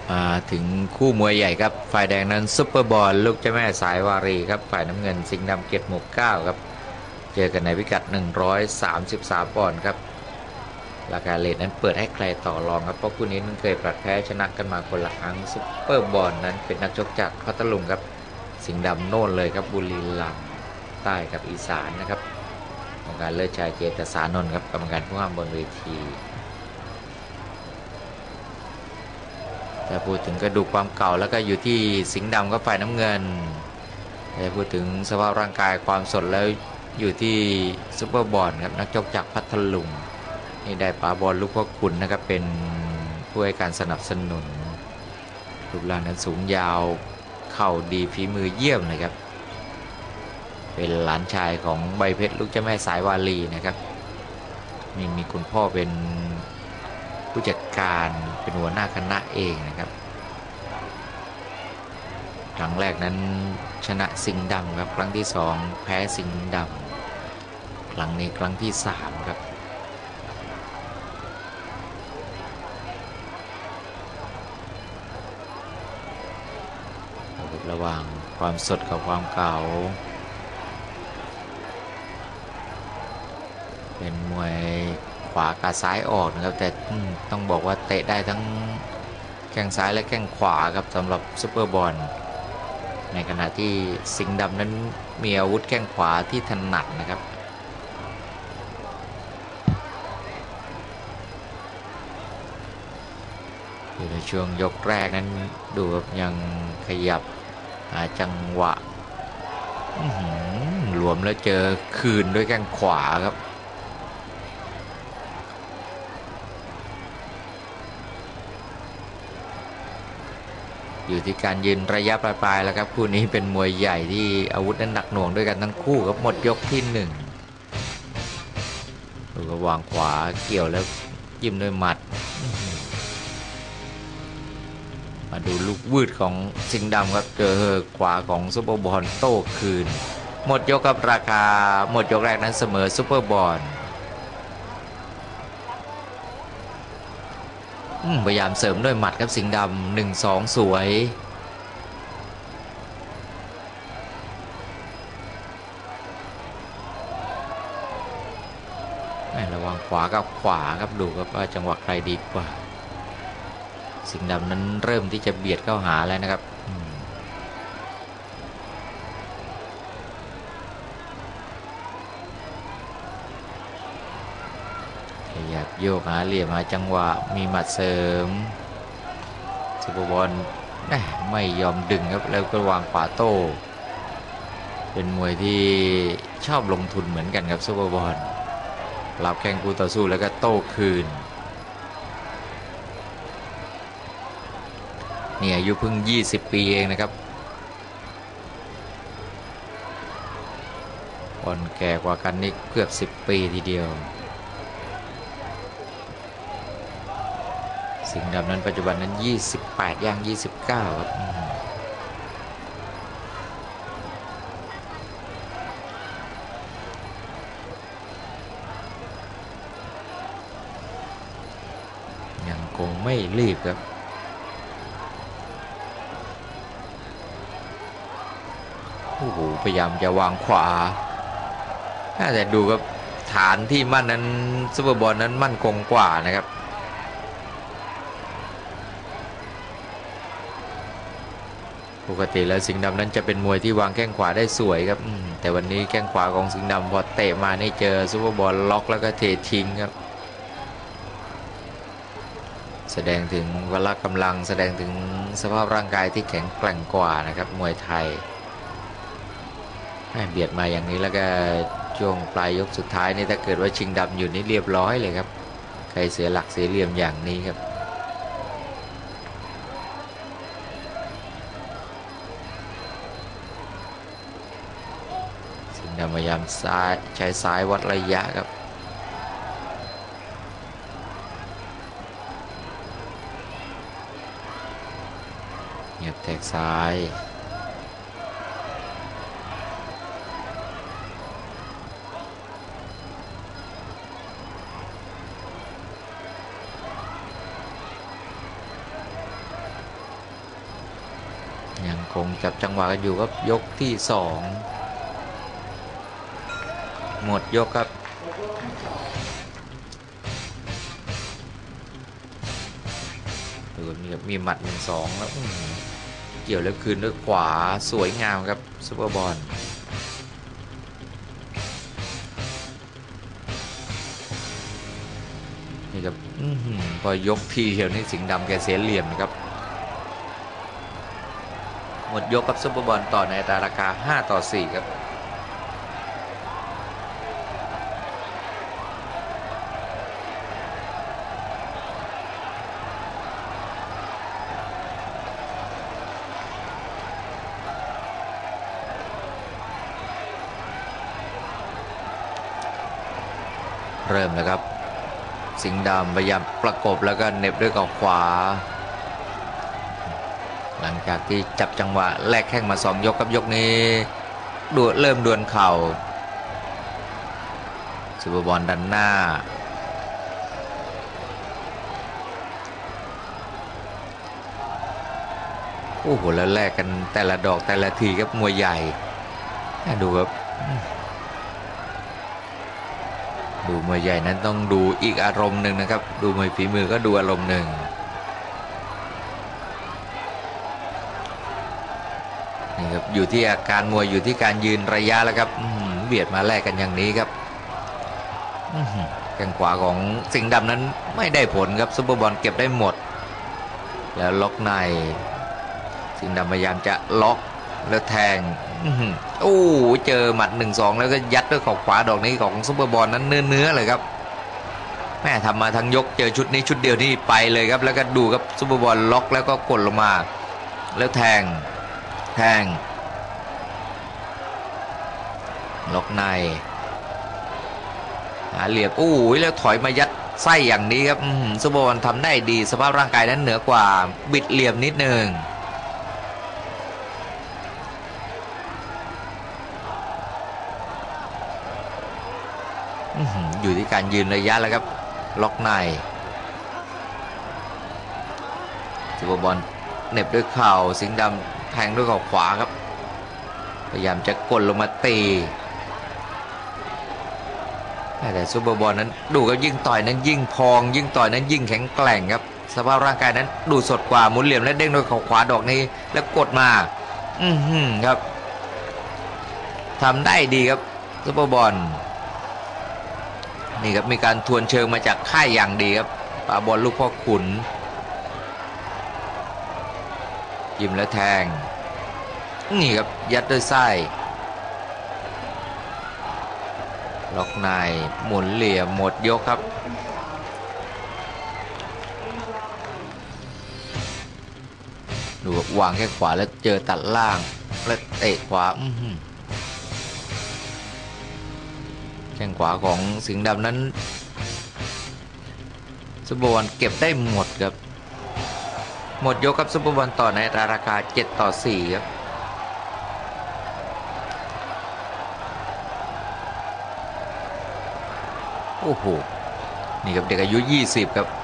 มาถึงคู่มวยใหญ่ครับฝ่ายแดงนั้นซุปเปอร์บอลลูกเจ้าแม่สายวารีครับฝ่ายน้ำเงินสิงห์ดำเกียรติหมู่9ครับเจอกันในพิกัด133ปอนด์ครับราคาเลทนั้นเปิดให้ใครต่อรองครับเพราะคู่นี้นั้นเคยผลัดแพ้ชนะกันมาคนละครั้งซุปเปอร์บอลนั้นเป็นนักชกจากพัทลุงครับสิงห์ดำโน่นเลยครับบุรีรัมย์ใต้กับอีสานนะครับกรรมการเลิศชายเจตสานนท์ครับกรรมการผู้ห้ามบนเวทีถ้าพูดถึงกระดูกความเก่าแล้วก็อยู่ที่สิงห์ดำก็ฝ่ายน้ำเงินถ้าพูดถึงสภาพร่างกายความสดแล้วอยู่ที่ซุปเปอร์บอลครับนักชกจากพัทลุงนี่ได้ป๋าบอลลูกพ่อขุนนะครับเป็นผู้ให้การสนับสนุนรูปร่างนั้นสูงยาวเข่าดีฝีมือเยี่ยมเลยครับเป็นหลานชายของใบเพชรลูกเจ้าแม่สายวาลีนะครับมีคุณพ่อเป็นผู้จัดการเป็นหัวหน้าคณะเองนะครับครั้งแรกนั้นชนะสิงห์ดำครับครั้งที่2แพ้สิงห์ดำครั้งนี้ครั้งที่3ครับระหว่างความสดกับความเก่าเป็นมวยขวากาซ้ายออกนะครับแต่ต้องบอกว่าเตะได้ทั้งแข้งซ้ายและแข้งขวาครับสำหรับซุปเปอร์บอลในขณะที่สิงห์ดำนั้นมีอาวุธแข้งขวาที่ถนัดนะครับอยู่ในช่วงยกแรกนั้นดูครับยังขยับจังหวะหลวมแล้วเจอคืนด้วยแข้งขวาครับอยู่ที่การยืนระยะปลายๆแล้วครับคู่นี้เป็นมวยใหญ่ที่อาวุธนั้นหนักหน่วงด้วยกันทั้งคู่ครับหมดยกที่1ดูกระวางขวาเกี่ยวแล้วจิ้มด้วยหมัดมาดูลูกวืดของสิงห์ดำครับเจอขวาของซุปเปอร์บอลโต้คืนหมดยกครับราคาหมดยกแรกนั้นเสมอซุปเปอร์บอลพยายามเสริมด้วยหมัดครับสิงห์ดำ1-2สวยระวังขวากับขวาครับดูครับว่าจังหวะใครดีกว่าสิงห์ดำนั้นเริ่มที่จะเบียดเข้าหาแล้วนะครับขยับโยกหาเหลี่ยมหาจังหวะมีหมัดเสริมซุปเปอร์บอลไม่ยอมดึงครับแล้วก็วางขวาโต้เป็นมวยที่ชอบลงทุนเหมือนกันครับซุปเปอร์บอลรับแข้งคู่ต่อสู้แล้วก็โต้คืนนี่อายุเพิ่ง20ปีเองนะครับบอลแก่กว่ากันนี่เกือบ10ปีทีเดียวสิงห์ดำนั้นปัจจุบันนั้น28ย่าง29ครับยังคงไม่รีบครับโอ้โหพยายามจะวางขวาแต่ดูครับฐานที่มั่นนั้นซุปเปอร์บอลนั้นมั่นคงกว่านะครับปกติแล้วสิงห์ดำนั้นจะเป็นมวยที่วางแข้งขวาได้สวยครับแต่วันนี้แข้งขวาของสิงห์ดำพอเตะมานี่เจอซุปเปอร์บอลล็อกแล้วก็เททิ้งครับแสดงถึงพละกำลังแสดงถึงสภาพร่างกายที่แข็งแกร่งกว่านะครับมวยไทยเบียดมาอย่างนี้แล้วก็ช่วงปลายยกสุดท้ายนี่ถ้าเกิดว่าชิงดำอยู่นี่เรียบร้อยเลยครับใครเสียหลักเสียเหลี่ยมอย่างนี้ครับสิงห์ดำพยายามซ้ายใช้ซ้ายวัดระยะครับเหยียบแทกซ้ายยังคงจับจังหวะกันอยู่ครับยกที่สองหมดยกครับมีหมัด1-2แล้วเกี่ยวแล้วคืนด้วยขวาสวยงามครับซุปเปอร์บอลนี่ครับพอยกทีเดียวนี่สิงห์ดำแกเสียเหลี่ยมนะครับหมดยกกับซุปเปอร์บอลต่อในราคา5-4ครับเริ่มแล้วครับสิงห์ดำพยายามประกบแล้วก็เหน็บด้วยกับขวาหลังจากที่จับจังหวะแลกแข้งมา2 ยกกับยกนี้เริ่มดวลเข่าซุปเปอร์บอลดันหน้าโอ้โหแล้วแลกกันแต่ละดอกแต่ละทีครับมวยใหญ่ดูครับดูมวยใหญ่นั้นต้องดูอีกอารมณ์หนึ่งนะครับดูมวยฝีมือก็ดูอารมณ์หนึ่งนี่ครับอยู่ที่อาการมวยอยู่ที่การยืนระยะแล้วครับเบียดมาแลกกันอย่างนี้ครับแข้งขวาของสิงห์ดำนั้นไม่ได้ผลครับซุปเปอร์บอลเก็บได้หมดแล้วล็อกในสิงห์ดำพยายามจะล็อกแล้วแทงโอ้เจอหมัด1-2แล้วก็ยัดด้วยขวาดอกนี้ของซุปเปอร์บอลนั้นเนื้อเลยครับแม่ทำมาทั้งยกเจอชุดนี้ชุดเดียวนี่ไปเลยครับแล้วก็ดูครับซุปเปอร์บอลล็อกแล้วก็กดลงมาแล้วแทงล็อกในหาเหลี่ยมโอ้ยแล้วถอยมายัดไส้อย่างนี้ครับซุปเปอร์บอลทำได้ดีสภาพร่างกายนั้นเหนือกว่าบิดเหลี่ยมนิดนึงอยู่ที่การยืนระยะแล้วครับล็อกในซุปเปอร์บอลเหน็บด้วยเข่าสิงห์ดำแทงด้วยเข่าขวาครับพยายามจะกดลงมาตีแต่ซุปเปอร์บอลนั้นดูครับยิ่งต่อยนั้นยิ่งพองยิ่งต่อยนั้นยิ่งแข็งแกร่งครับสภาพร่างกายนั้นดูสดกว่าหมุนเหลี่ยมและเด้งด้วยเข่าขวาดอกนี้แล้วกดมาครับทำได้ดีครับซุปเปอร์บอลนี่ครับมีการทวนเชิงมาจากค่ายอย่างดีครับปาบอลลูกพ่อขุนยิ้มแล้วแทงนี่ครับยัดด้วยไส้ล็อกในหมุนเหลี่ยมหมดยกครับดูวางแค่ขวาแล้วเจอตัดล่างแล้วเตะขวาแข้งขวาของสิงห์ดำนั้นซุปเปอร์บอลเก็บได้หมดครับหมดยกกับซุปเปอร์บอลต่อในราคา7-4ครับโอ้โหนี่ครับเด็กอายุ20ครับ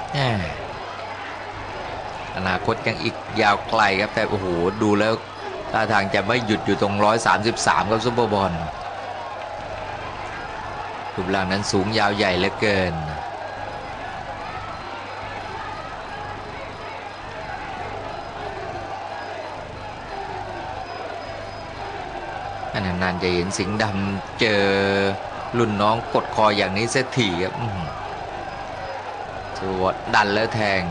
อนาคตยังอีกยาวไกลครับแต่โอ้โหดูแล้วท่าทางจะไม่หยุดอยู่ตรง133ครับซุปเปอร์บอลรูปร่างนั้นสูงยาวใหญ่เหลือเกินนานๆจะเห็นสิงห์ดำเจอรุ่นน้องกดคออย่างนี้เสียทีครับถือว่าดันแล้วแทง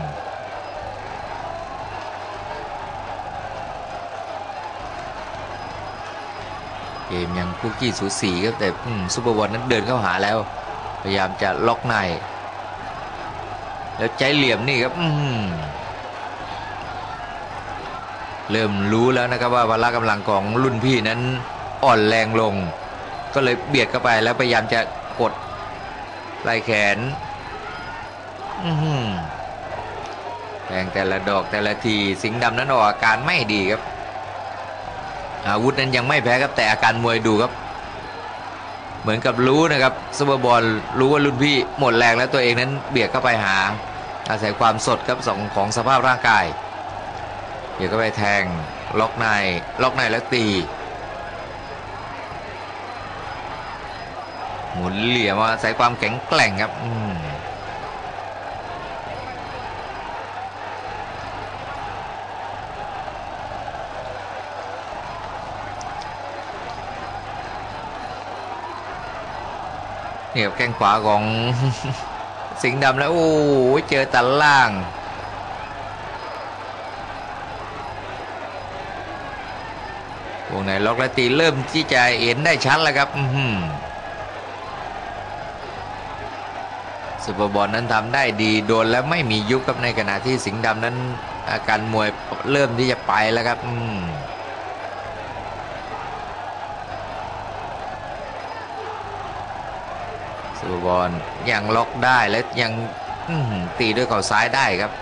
เกมยังคุกกี้สูสีครับแต่ซุปเปอร์บอลนั้นเดินเข้าหาแล้วพยายามจะล็อกในแล้วใจเหลี่ยมนี่ครับเริ่มรู้แล้วนะครับว่าพละกำลังของรุ่นพี่นั้นอ่อนแรงลงก็เลยเบียดเข้าไปแล้วพยายามจะกดไล่แขนแทงแต่ละดอกแต่ละทีสิงห์ดำนั้นออกอาการไม่ดีครับอาวุธนั้นยังไม่แพ้ครับแต่อาการมวยดูครับเหมือนกับรู้นะครับซุปเปอร์บอลรู้ว่ารุ่นพี่หมดแรงแล้วตัวเองนั้นเบียดเข้าไปหาอาศัยความสดครับของสภาพร่างกายเบียดเข้าไปแทงล็อกในแล้วตีหมุนเหลี่ยมมาใส่ความแข็งแกร่งครับนี่ครับแข้งขวาของ สิงห์ดำแล้วโอ้เจอตัดล่างวงในล็อกและตีเริ่มที่จะเห็นได้ชัดแล้วครับซุปเปอร์บอลนั้นทำได้ดีโดนแล้วไม่มียุบครับในขณะที่สิงห์ดำนั้นอาการมวยเริ่มที่จะไปแล้วครับซุปเปอร์บอลยังล็อกได้และยังตีด้วยเข่าซ้ายได้ครับ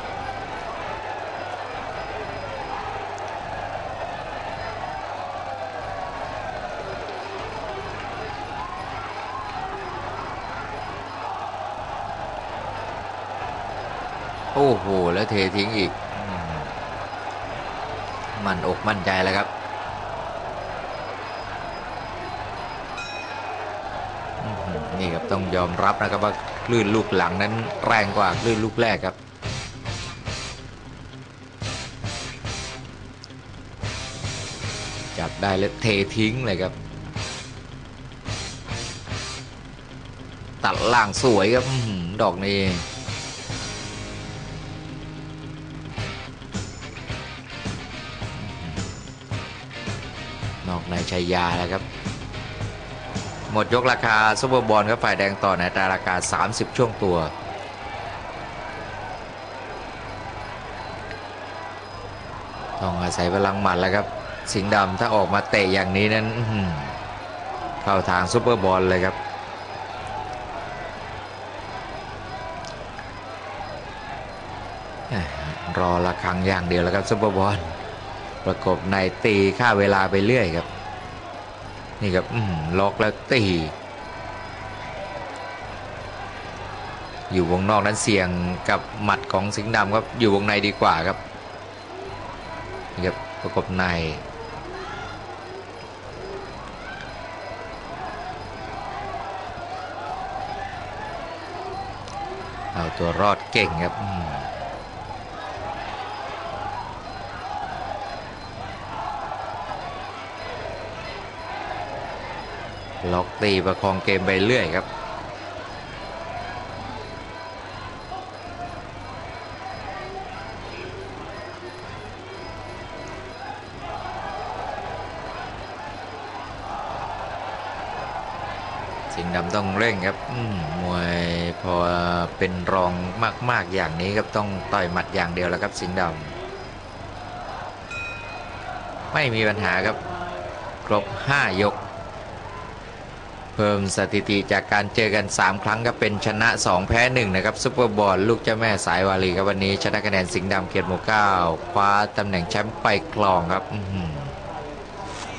โอ้โหแล้วเททิ้งอีกมั่นอกมั่นใจแล้วครับนี่ครับต้องยอมรับนะครับว่าคลื่นลูกหลังนั้นแรงกว่าคลื่นลูกแรกครับจับได้แล้วเททิ้งเลยครับตัดล่างสวยครับดอกนี้นอกในชัยยาแล้วครับหมดยกราคาซุปเปอร์บอลครับฝ่ายแดงต่อในอัตราราคา30ช่วงตัวต้องอาศัยพลังหมัดแล้วครับสิงห์ดำถ้าออกมาเตะอย่างนี้นั้นเข้าทางซุปเปอร์บอลเลยครับรอระฆังอย่างเดียวแล้วครับซุปเปอร์บอลประกบในตีฆ่าเวลาไปเรื่อยครับนี่ครับล็อกแล้วตีอยู่วงนอกนั้นเสี่ยงกับหมัดของสิงห์ดำครับอยู่วงในดีกว่าครับนี่ครับประกบในเอาตัวรอดเก่งครับล็อกตีประคองเกมไปเรื่อยครับสิงห์ดำต้องเร่งครับมวยพอเป็นรองมากๆอย่างนี้ครับต้องต่อยหมัดอย่างเดียวแล้วครับสิงห์ดำไม่มีปัญหาครับครบ5ยกเพิ่มสถิติจากการเจอกัน3ครั้งก็เป็นชนะ2แพ้1นะครับซุปเปอร์บอลลูกเจ้าแม่สายวาลีครับวันนี้ชนะคะแนนสิงห์ดำเกียรติหมู่9คว้าตำแหน่งแชมป์ไปครองครับ